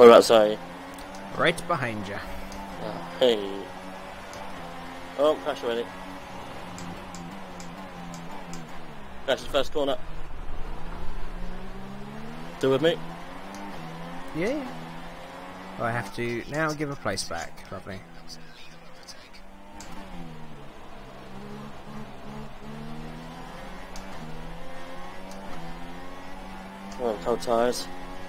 Whereabouts are you? Right behind you. Oh, hey. Oh, crash already. Crash the first corner. Still with me? Yeah. I have to now give a place back. Lovely. Oh, cold tyres.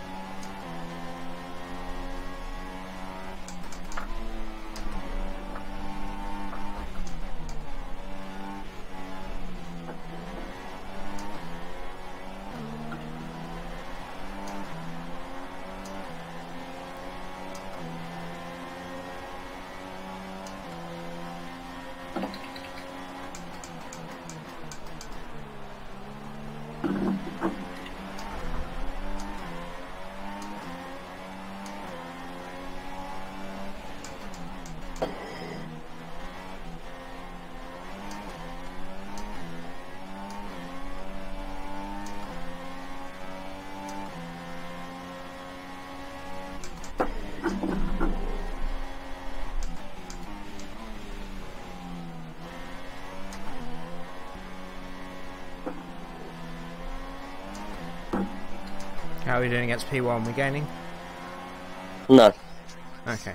How are we doing against P1? We gaining? No. Okay.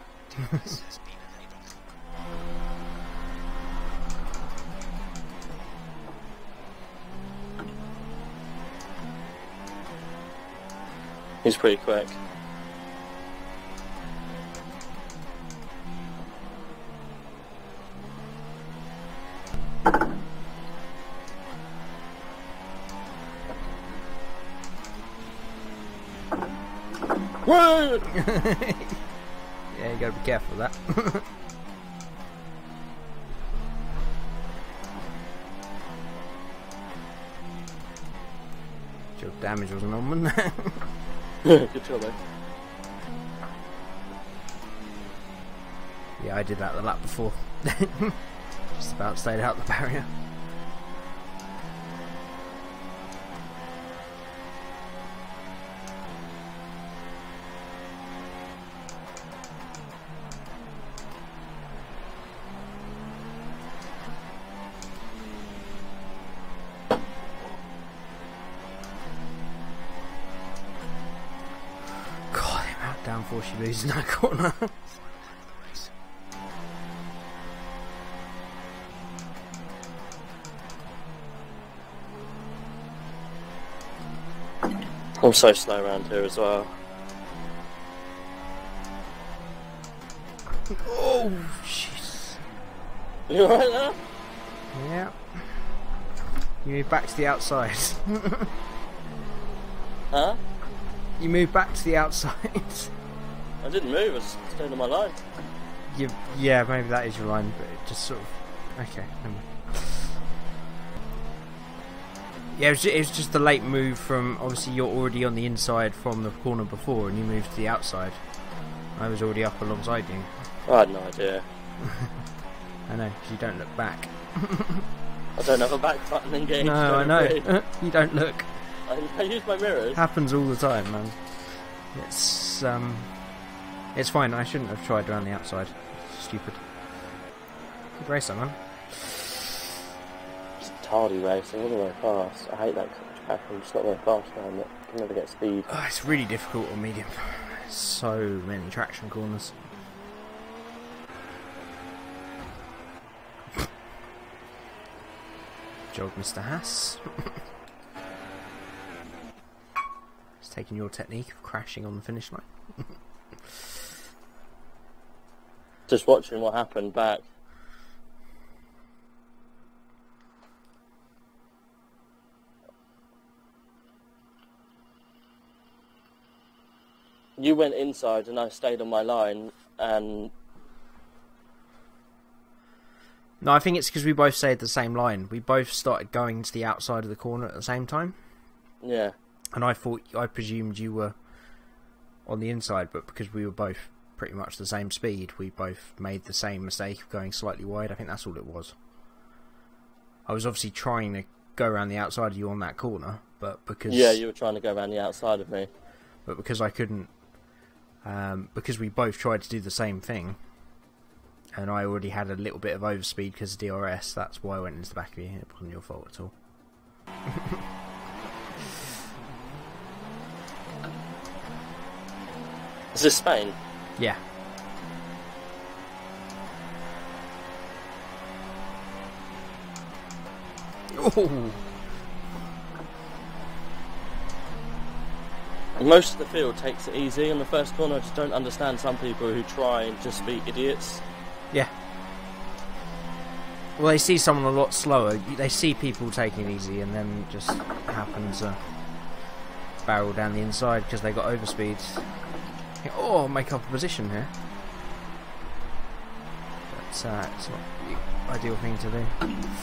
He's pretty quick. Whoa! Yeah, you gotta be careful with that. Your damage wasn't on one. Good job, mate. Yeah, I did that the lap before. Just about stayed out the barrier. God, the amount of downforce you lose in that corner. I'm so slow around here as well. Oh, jeez. You alright there? Yeah. You move back to the outside. Huh? You move back to the outside. I didn't move, I was staying on my line. Yeah, maybe that is your line, but it just sort of... Okay, never mind. Yeah, it was just the late move from... Obviously, you're already on the inside from the corner before, and you moved to the outside. I was already up alongside you. I had no idea. I know, because you don't look back. I don't have a back button engaged. No, I know. You don't look. I use my mirrors. Happens all the time, man. It's fine. I shouldn't have tried around the outside. Stupid. Good racer, man. It's tardy racing, all the way fast. I hate that track. I'm just not very fast around it. I can never get speed. Oh, it's really difficult on medium. So many traction corners. Job, Mr. Haas. It's taking your technique of crashing on the finish line. Just watching what happened back. You went inside and I stayed on my line, and No, I think it's because we both stayed the same line. We both started going to the outside of the corner at the same time. yeah. And I presumed you were on the inside, but because we were both pretty much the same speed, we both made the same mistake of going slightly wide. I think that's all it was. I was obviously trying to go around the outside of you on that corner, but because... Yeah, you were trying to go around the outside of me. But because I couldn't because we both tried to do the same thing, and I already had a little bit of overspeed because of DRS. That's why I went into the back of you. It wasn't your fault at all. Is this Spain? Yeah. Oh. Most of the field takes it easy in the first corner. I just don't understand some people who try and just be idiots. Yeah. Well, they see someone a lot slower. They see people taking it easy, and then just happen to barrel down the inside because they got overspeed. Oh, make up a position here. But it's not the ideal thing to do.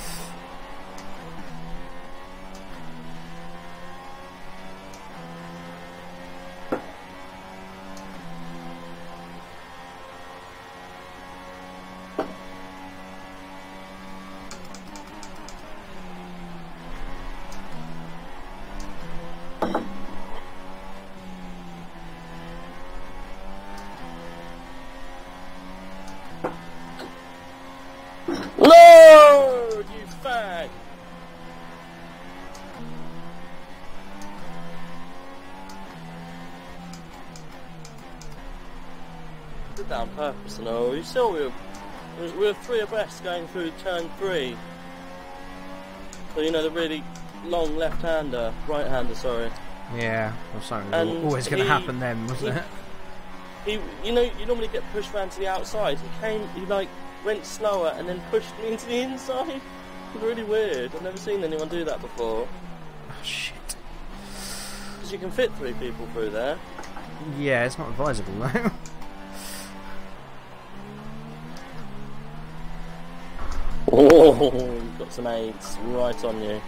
No, you fag! Did that on purpose, no? You saw we were 3 abreast going through turn 3. So you know the really long left-hander, right-hander, sorry. Yeah, or something And was always going to happen then, wasn't it? You know, you normally get pushed round to the outside. He like went slower and then pushed me into the inside. It was really weird. I've never seen anyone do that before. Oh, shit. Because you can fit 3 people through there. Yeah, it's not advisable though. Oh, you've got some aids right on you.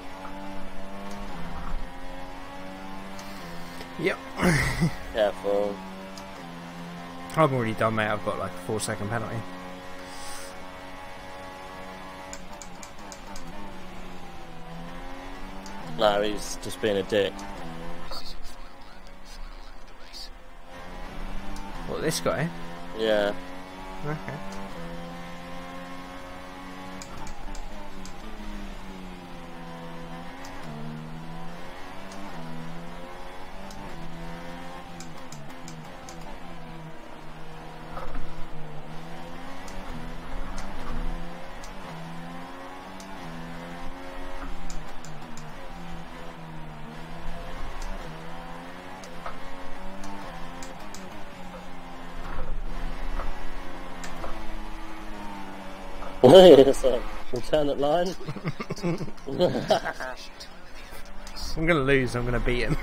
Yep. Careful. I'm already done, mate. I've got like a 4-second penalty. No, he's just being a dick. What, this guy? Yeah. Okay. It's an alternate line. I'm gonna lose, I'm gonna beat him.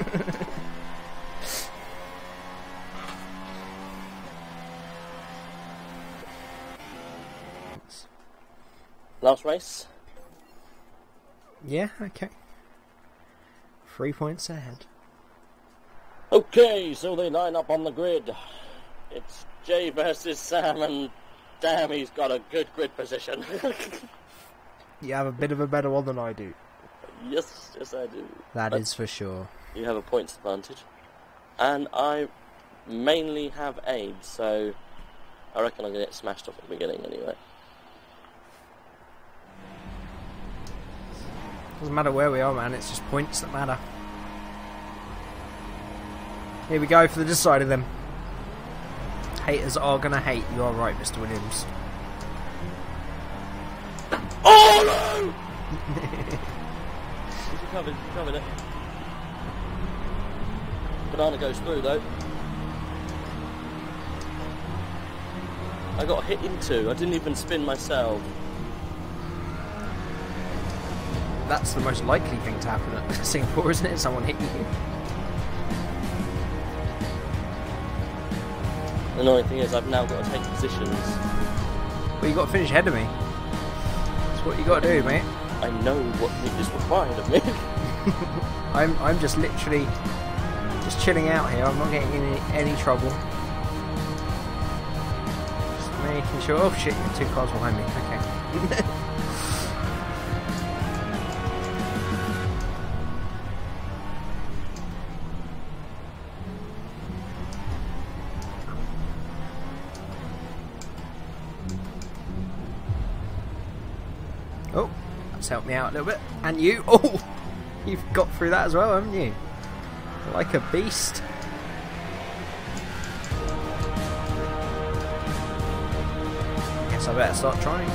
Last race. Yeah, okay. 3 points ahead. Okay, so they line up on the grid. It's Jay versus Sam, and damn, he's got a good grid position. You have a bit of a better one than I do. Yes, I do. That is for sure. You have a points advantage. And I mainly have aids, so I reckon I'm going to get smashed off at the beginning anyway. Doesn't matter where we are, man, it's just points that matter. Here we go for the decider then. Haters are gonna hate. You are right, Mr. Williams. Oh no! He's recovered it. Banana goes through though. I got hit into. I didn't even spin myself. That's the most likely thing to happen at Singapore, isn't it? Someone hit you. The annoying thing is I've now got to take positions. Well, you got to finish ahead of me. That's what you got to do, mate. I know what is required of me. I'm just literally just chilling out here. I'm not getting in any trouble. Just making sure. Oh shit! You're 2 cars behind me. Okay. Let's help me out a little bit. And you. Oh! You've got through that as well, haven't you? Like a beast. Guess I better start trying.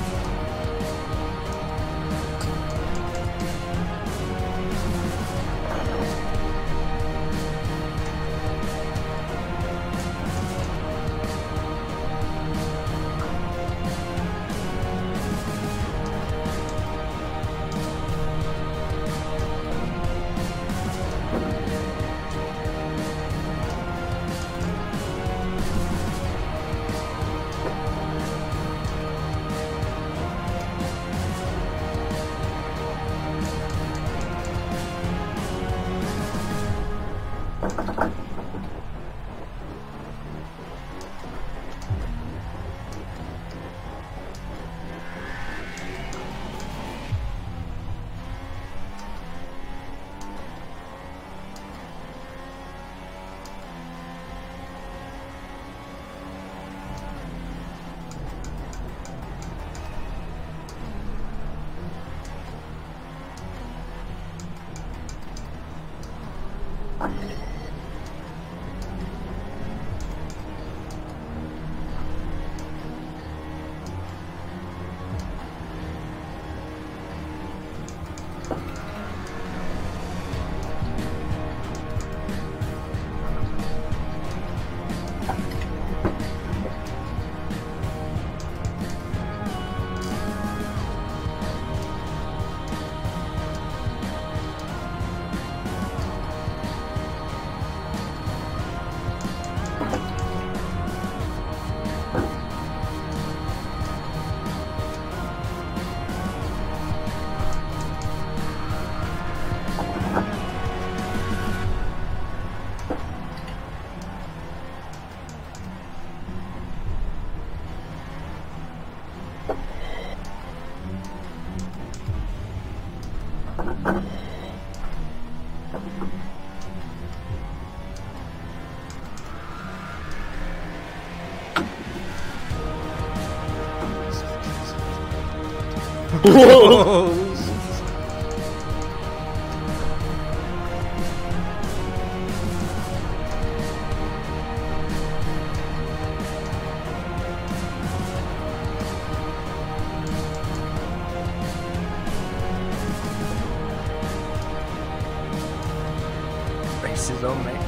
Races on, mate.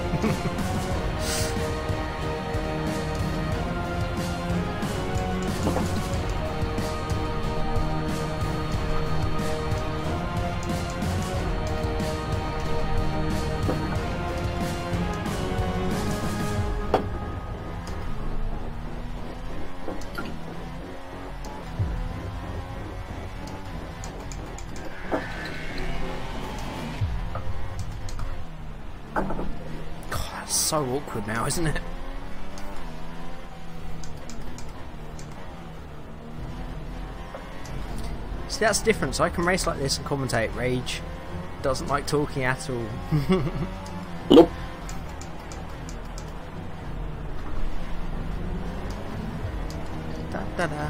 So awkward now, isn't it? See, that's the difference. I can race like this and commentate. Rage doesn't like talking at all. Nope. Da, da, da.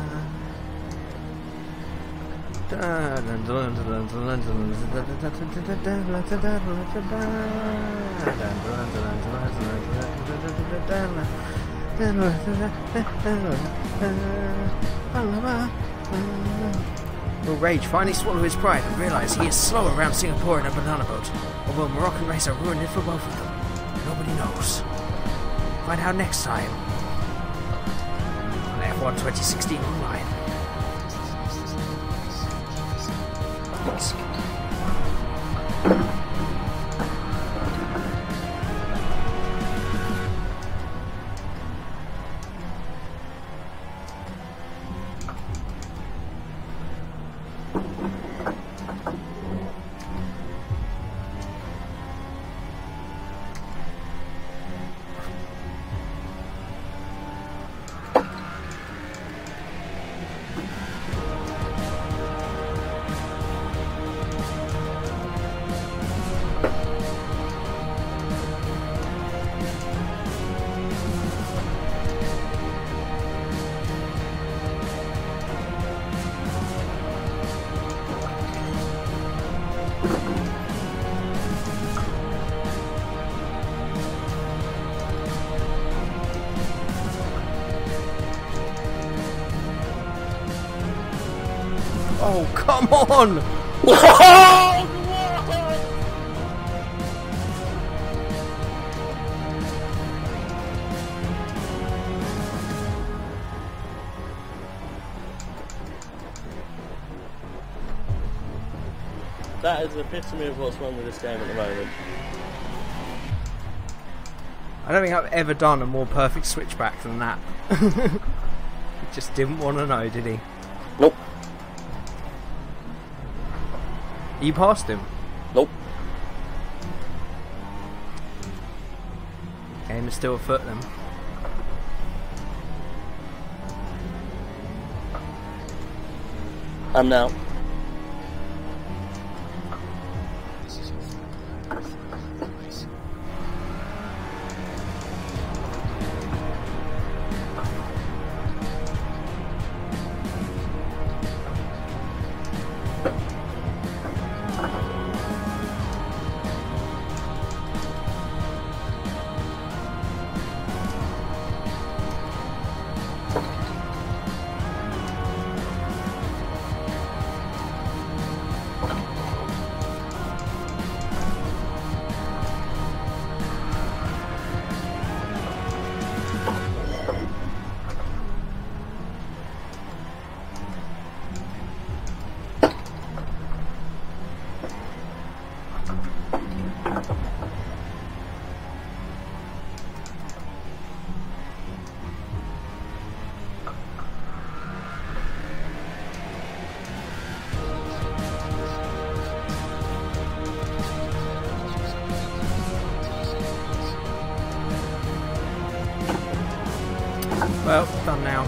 Will Rage finally swallow his pride and realise he is slow around Singapore in a banana boat? Or will Moroccan Racer ruin it for both of them? Nobody knows. Find out next time on F1 2016 Online. Oh, come on! That is the epitome of what's wrong with this game at the moment. I don't think I've ever done a more perfect switchback than that. He just didn't want to know, did he? Nope. You passed him? Nope. Game is still afoot then. I'm now. Well, done now.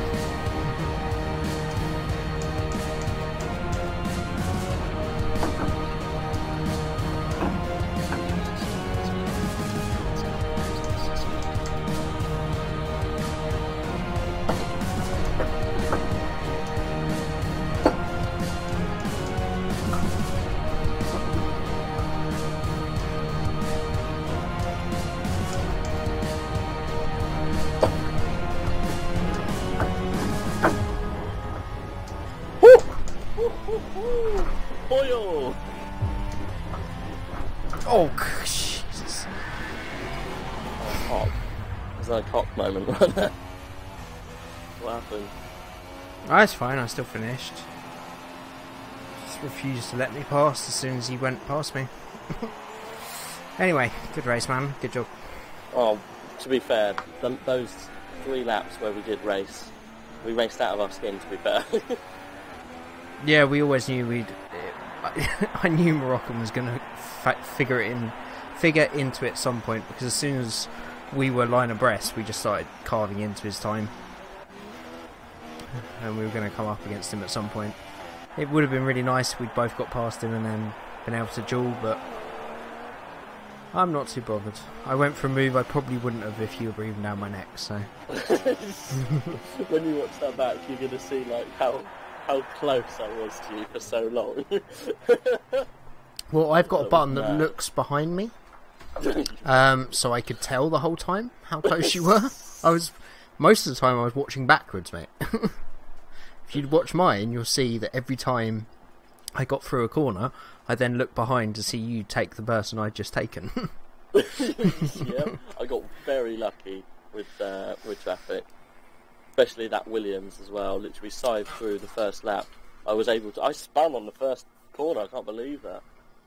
Oil! Oh, Jesus. Oh, was that a cock moment right there? What happened? That's fine, I still finished. Just refused to let me pass as soon as he went past me. Anyway, good race, man. Good job. Oh, to be fair, those 3 laps where we did race, we raced out of our skin, to be fair. Yeah, we always knew we'd... I knew Moroccan was going to figure into it at some point, because as soon as we were line abreast, we just started carving into his time. And we were going to come up against him at some point. It would have been really nice if we'd both got past him and then been able to duel, but I'm not too bothered. I went for a move I probably wouldn't have if you were breathing down my neck, so... When you watch that back, you're going to see like how close I was to you for so long. Well, I've got a button that looks behind me, so I could tell the whole time how close you were. Most of the time I was watching backwards, mate. If you'd watch mine, you'll see that every time I got through a corner, I then looked behind to see you take the person I'd just taken. Yeah, I got very lucky with traffic. Especially that Williams as well, literally side through the first lap. I spun on the first corner, I can't believe that.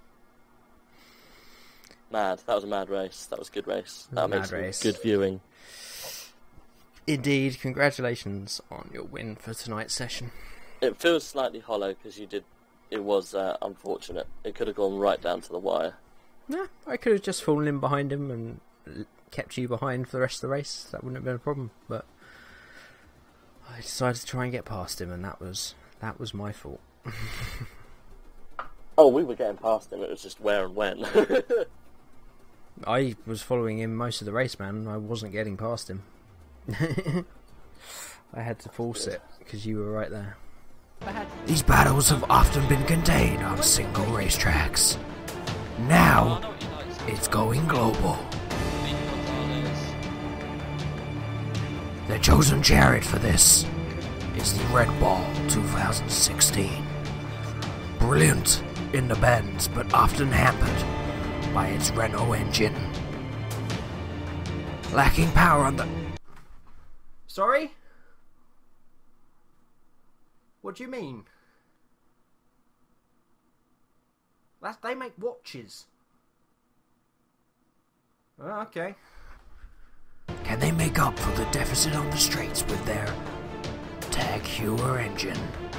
Mad, that was a mad race, that was a good race. That makes good viewing. Indeed, congratulations on your win for tonight's session. It feels slightly hollow because it was unfortunate. It could have gone right down to the wire. Yeah, I could have just fallen in behind him and kept you behind for the rest of the race. That wouldn't have been a problem, but I decided to try and get past him, and that was my fault. Oh, we were getting past him, it was just where and when. I was following him most of the race, man. I wasn't getting past him. I had to force it, because you were right there. These battles have often been contained on single racetracks. Now, it's going global. The chosen chariot for this is the Red Bull 2016. Brilliant in the bends, but often hampered by its Renault engine. Lacking power on the... Sorry? What do you mean? They make watches. Oh, okay. Can they make up for the deficit on the streets with their Tag Heuer engine?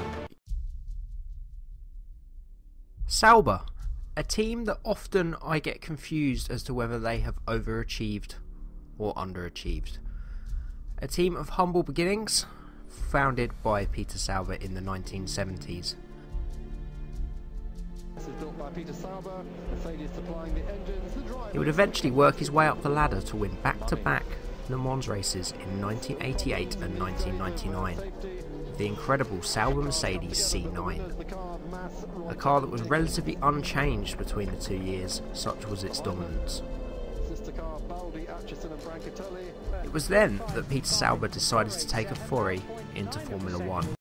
Sauber, a team that often I get confused as to whether they have overachieved or underachieved. A team of humble beginnings, founded by Peter Sauber in the 1970s. He would eventually work his way up the ladder to win back-to-back Le Mans races in 1988 and 1999 with the incredible Sauber Mercedes C9, a car that was relatively unchanged between the 2 years, such was its dominance. It was then that Peter Sauber decided to take a foray into Formula 1.